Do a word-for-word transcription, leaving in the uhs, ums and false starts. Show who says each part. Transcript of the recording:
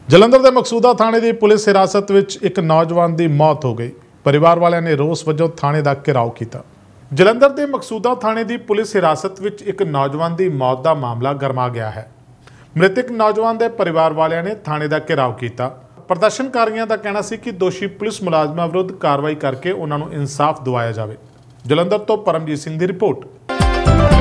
Speaker 1: ਜਲੰਧਰ ਦੇ ਮਕਸੂਦਾ ਥਾਣੇ ਦੀ ਪੁਲਿਸ ਹਿਰਾਸਤ ਵਿੱਚ ਇੱਕ ਨੌਜਵਾਨ ਦੀ ਮੌਤ ਹੋ ਗਈ। ਪਰਿਵਾਰ ਵਾਲਿਆਂ ਨੇ ਰੋਸ ਵਜੋਂ ਥਾਣੇ ਦਾ ਘਿਰਾਓ ਕੀਤਾ। ਜਲੰਧਰ ਦੇ ਮਕਸੂਦਾ ਥਾਣੇ ਦੀ ਪੁਲਿਸ ਹਿਰਾਸਤ ਵਿੱਚ ਇੱਕ ਨੌਜਵਾਨ ਦੀ ਮੌਤ ਦਾ ਮਾਮਲਾ ਗਰਮਾ ਗਿਆ ਹੈ। ਮ੍ਰਿਤਕ ਨੌਜਵਾਨ ਦੇ ਪਰਿਵਾਰ ਵਾਲਿਆਂ ਨੇ ਥਾਣੇ ਦਾ ਘਿਰਾਓ ਕੀਤਾ। ਪ੍ਰਦਰਸ਼ਨਕਾਰੀਆਂ ਦਾ ਕਹਿਣਾ ਸੀ ਕਿ ਦੋਸ਼ੀ ਪੁਲਿਸ ਮੁਲਾਜ਼ਮਾਂ ਵਿਰੁੱਧ ਕਾਰਵਾਈ ਕਰਕੇ ਉਹਨਾਂ ਨੂੰ ਇਨਸਾਫ ਦਿਵਾਇਆ ਜਾਵੇ। ਜਲੰਧਰ ਤੋਂ ਪਰਮਜੀਤ ਸਿੰਘ ਦੀ ਰਿਪੋਰਟ।